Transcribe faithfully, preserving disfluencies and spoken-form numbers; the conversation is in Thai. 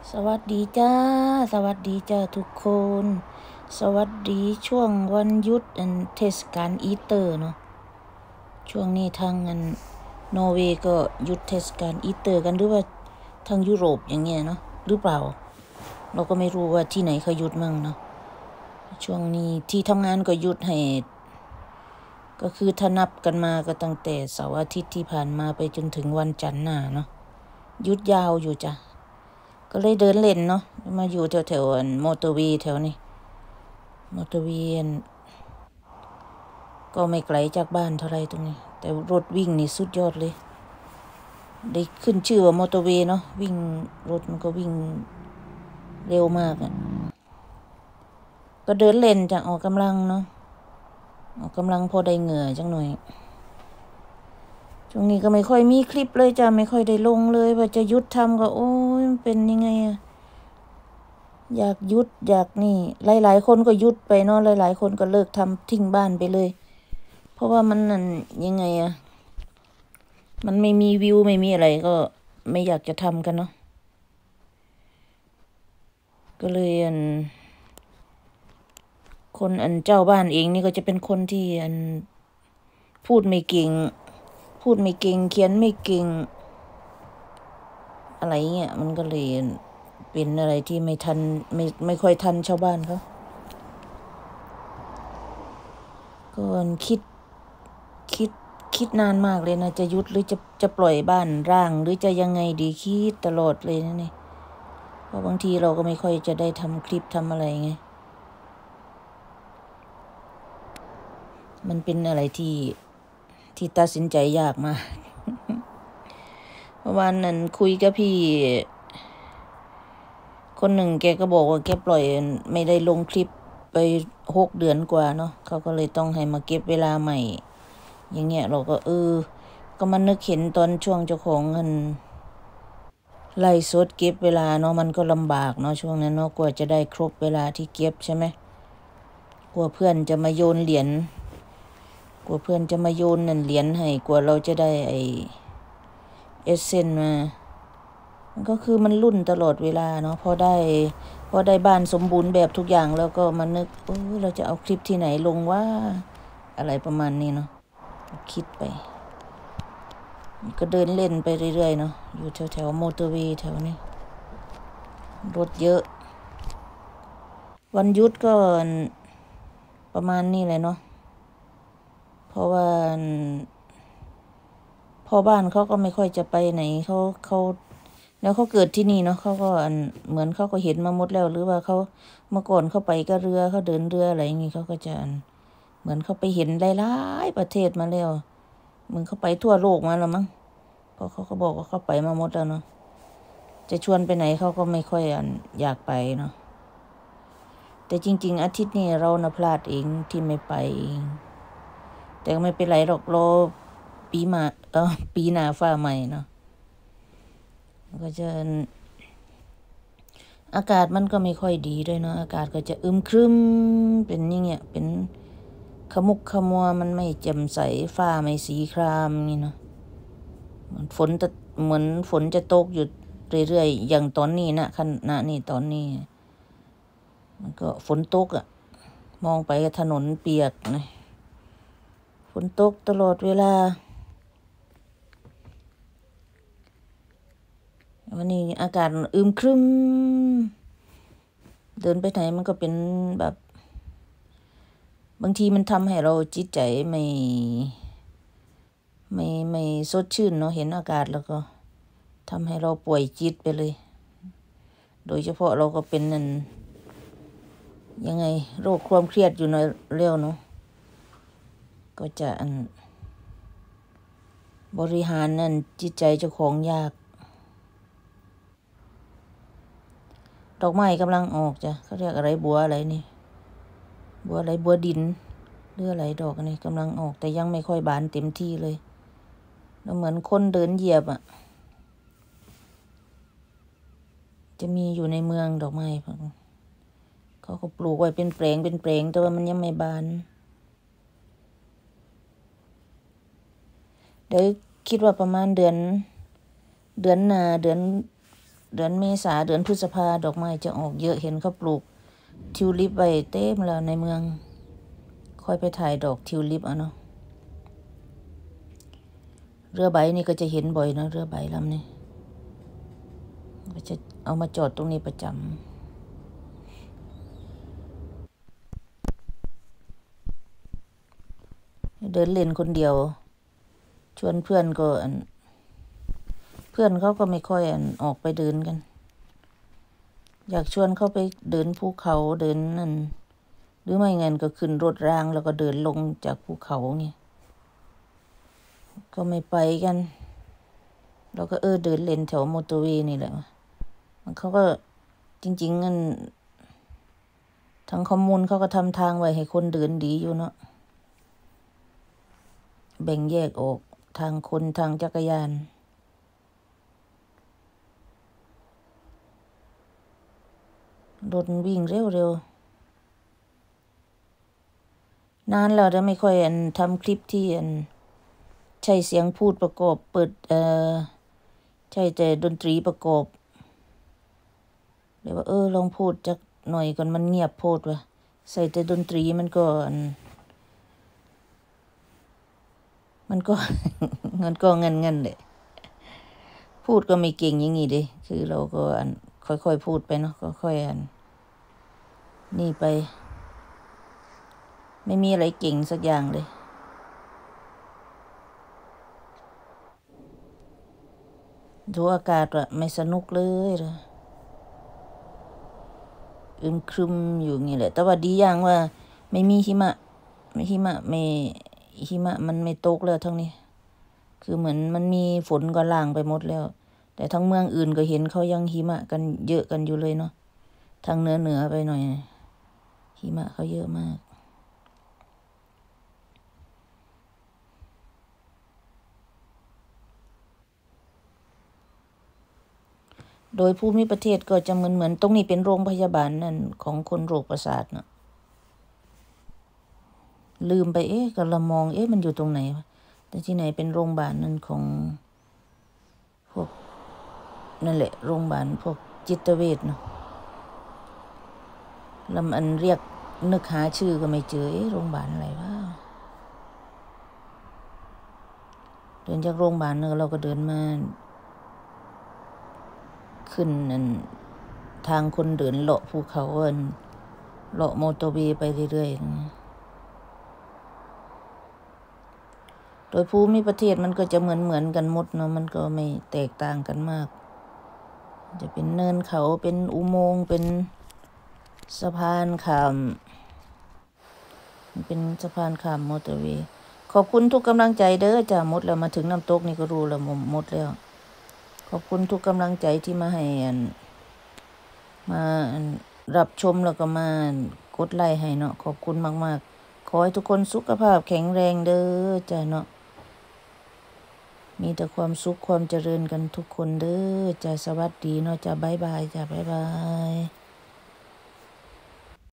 สวัสดีจ้าสวัสดีจ้าทุกคนสวัสดีช่วงวันหยุดอันเทศกาลอีสเตอร์เนาะช่วงนี้ทางอันนอร์เวย์ก็หยุดเทศกาลอีสเตอร์กันหรือว่าทางยุโรปอย่างเงี้ยเนาะหรือเปล่าเราก็ไม่รู้ว่าที่ไหนเขาหยุดมั่งเนาะช่วงนี้ที่ทำงานก็หยุดให้ก็คือถ้านับกันมาก็ตั้งแต่เสาร์อาทิตย์ที่ผ่านมาไปจนถึงวันจันทร์หน้าเนาะหยุดยาวอยู่จ้ะก็เลยเดินเล่นเนาะมาอยู่แถวๆอันมอเตอร์เวย์แถวนี้มอเตอร์เวย์ก็ไม่ไกลจากบ้านเท่าไรตรงนี้แต่รถวิ่งนี่สุดยอดเลยได้ขึ้นชื่อว่ามอเตอร์เวย์เนาะวิ่งรถมันก็วิ่งเร็วมากอ่ะก็เดินเล่นจะออกกำลังเนาะออกกำลังพอได้เหงื่อจังหน่อยช่วงนี้ก็ไม่ค่อยมีคลิปเลยจ้ะไม่ค่อยได้ลงเลยว่าจะหยุดทำก็โอ้ยเป็นยังไงอะอยากหยุดอยากนี่หลายๆคนก็หยุดไปเนาะหลายๆคนก็เลิกทำทิ้งบ้านไปเลยเพราะว่ามันนั่นยังไงอะมันไม่มีวิวไม่มีอะไรก็ไม่อยากจะทำกันเนาะก็เลยอันคนอันเจ้าบ้านเองนี่ก็จะเป็นคนที่อันพูดไม่เก่งพูดไม่เก่งเขียนไม่เก่งอะไรเงี้ยมันก็เลยเป็นอะไรที่ไม่ทันไม่ไม่ค่อยทันชาวบ้านเขาก็คิดคิดคิดนานมากเลยนะจะหยุดหรือจะจะปล่อยบ้านร้างหรือจะยังไงดีคิดตลอดเลยนะนี่เพราะบางทีเราก็ไม่ค่อยจะได้ทำคลิปทำอะไรไงมันเป็นอะไรที่ที่ตัดสินใจยากมากเมื่อวานนั้นคุยกับพี่คนหนึ่งแกก็บอกว่าแกปล่อยไม่ได้ลงคลิปไปหกเดือนกว่าเนาะเขาก็เลยต้องให้มาเก็บเวลาใหม่อย่างเงี้ยเราก็เออก็มานึกเห็นตอนช่วงเจ้าของเงินไล่สดเก็บเวลาเนาะมันก็ลำบากเนาะช่วงนั้นเนาะกว่าจะได้ครบเวลาที่เก็บใช่ไหมกลัวเพื่อนจะมาโยนเหรียญกลัวเพื่อนจะมาโยนนั่นเหรียญให้กลัวเราจะได้ไอเอเซนมามันก็คือมันรุ่นตลอดเวลาเนาะพอได้พอได้บ้านสมบูรณ์แบบทุกอย่างแล้วก็มานึกเออเราจะเอาคลิปที่ไหนลงว่าอะไรประมาณนี้เนาะคิดไปก็เดินเล่นไปเรื่อยๆเนาะอยู่แถวๆมอเตอร์เวย์แถวนี้รถเยอะวันหยุดก็ประมาณนี้แหละเนาะเพราะว่าพ่อบ้านเขาก็ไม่ค่อยจะไปไหนเขาเขาแล้วเขาเกิดที่นี่เนาะเขาก็อันเหมือนเขาก็เห็นมาหมดแล้วหรือว่าเขาเมื่อก่อนเขาไปก็เรือเขาเดินเรืออะไรอย่างงี้เขาก็จะเหมือนเขาไปเห็นหลายๆประเทศมาแล้วเหมือนเขาไปทั่วโลกมาแล้วมั้งเพราะเขาก็บอกว่าเขาไปมาหมดแล้วเนาะจะชวนไปไหนเขาก็ไม่ค่อยอยากไปเนาะแต่จริงๆอาทิตย์นี้เรานะพลาดเองที่ไม่ไปแต่ไม่เป็นไรหรอกรอปีมาเออปีหน้าฟ้าใหม่เนาะก็จะอากาศมันก็ไม่ค่อยดีด้วยเนาะอากาศก็จะอึมครึมเป็นอย่างเงี้ยเป็นขมุกขมัวมันไม่แจ่มใสฟ้าไม่สีครามนี่เนาะเหมือนฝนจะเหมือนฝนจะตกอยู่เรื่อยๆอย่างตอนนี้นะขณะนี้ตอนนี้มันก็ฝนตกอะมองไปถนนเปียกนะฝนตกตลอดเวลาวันนี้อากาศอึมครึมเดินไปไหนมันก็เป็นแบบบางทีมันทำให้เราจิตใจไม่ไม่ไม่สดชื่นเนาะเห็นอากาศแล้วก็ทำให้เราป่วยจิตไปเลยโดยเฉพาะเราก็เป็นนั่นยังไงโรคความเครียดอยู่ในเร็วเนาะก็จะอันบริหารนั่นจิตใจเจ้าของยากดอกไม้กำลังออกจ้ะเขาเรียกอะไรบัวอะไรนี่บัวอะไรบัวดินหรืออะไรดอกนี่กำลังออกแต่ยังไม่ค่อยบานเต็มที่เลยแล้วเหมือนคนเดินเหยียบอ่ะจะมีอยู่ในเมืองดอกไม้เขาก็ปลูกไว้เป็นแปลงเป็นแปลงแต่ว่ามันยังไม่บานเดี๋ยวคิดว่าประมาณเดือนเดือนหน้าเดือนเดือนเมษาเดือนพฤษภาดอกไม้จะออกเยอะเห็นเขาปลูกทิวลิปไว้เต็มแล้วในเมืองค่อยไปถ่ายดอกทิวลิปเอาเนาะเรือใบนี่ก็จะเห็นบ่อยนะเรือใบลำนี้ก็จะเอามาจอดตรงนี้ประจำเดินเล่นคนเดียวชวนเพื่อนก็อันเพื่อนเขาก็ไม่ค่อยอันออกไปเดินกันอยากชวนเขาไปเดินภูเขาเดินนั่นหรือไม่งั้นก็ขึ้นรถรางแล้วก็เดินลงจากภูเขาไงก็ไม่ไปกันเราก็เออเดินเล่นแถวมอเตอร์เวย์นี่แหละมันเขาก็จริงๆงั้นทางคอมมูนเขาก็ทำทางไว้ให้คนเดินดีอยู่เนาะแบ่งแยกออกทางคนทางจักรยานรถวิ่งเร็วๆนานแล้วจะไม่ค่อยอันทำคลิปที่อันใช้เสียงพูดประกอบเปิดเอ่อใช่แต่ดนตรีประกอบเดี๋ยวว่าเออลองพูดจักหน่อยก่อนมันเงียบโพดว่ะใส่แต่ดนตรีมันก็อันมันก็ มันก็เงินเงินเลยพูดก็ไม่เก่งอย่างงี้ดิคือเราก็อันค่อยๆพูดไปเนาะค่อยๆอันนี่ไปไม่มีอะไรเก่งสักอย่างเลยดูอากาศอะไม่สนุกเลยเลยอึมครึมอยู่งี้แหละแต่ว่าดีอย่างว่าไม่มีหิมะไม่หิมะไม่หิมะมันไม่ตกแล้วทั้งนี้คือเหมือนมันมีฝนก็ล่างไปหมดแล้วแต่ทั้งเมืองอื่นก็เห็นเขายังหิมะกันเยอะกันอยู่เลยเนาะทางเหนือเหนือไปหน่อยหิมะเขาเยอะมากโดยภูมิประเทศก็จะเหมือนเหมือนตรงนี้เป็นโรงพยาบาลนั่นของคนโรคประสาทเนาะลืมไปเอ๊ะก็ละมองเอ๊ะมันอยู่ตรงไหนวะแต่ที่ไหนเป็นโรงพยาบาลนั่นของพวกนั่นแหละโรงพยาบาลพวกจิตเวชเนาะลำอันเรียกนึกหาชื่อก็ไม่เจอเอ๊ะโรงพยาบาลอะไรวะเดินจากโรงพยาบาลเนี่ยเราก็เดินมาขึ้นนั่นทางคนเดินเลาะภูเขาอันเลาะมอเตอร์เวย์ไปเรื่อยๆโดยภูมิประเทศมันก็จะเหมือนเหมือนกันหมดเนาะมันก็ไม่แตกต่างกันมากจะเป็นเนินเขาเป็นอุโมงค์เป็นสะพานข้ามเป็นสะพานข้ามมอเตอร์เวย์ขอบคุณทุกกำลังใจเด้อจ้ะหมดแล้วมาถึงน้ำตกนี่ก็รู้แล้วหมดแล้วขอบคุณทุกกำลังใจที่มาให้อันมารับชมแล้วก็มากดไลค์ให้เนาะขอบคุณมากๆขอให้ทุกคนสุขภาพแข็งแรงเด้อจ้ะเนาะมีแต่ความสุขความเจริญกันทุกคนเด้อจ้ะสวัสดีเนาะจ้ะบ๊ายบายจ้ะบ๊ายบาย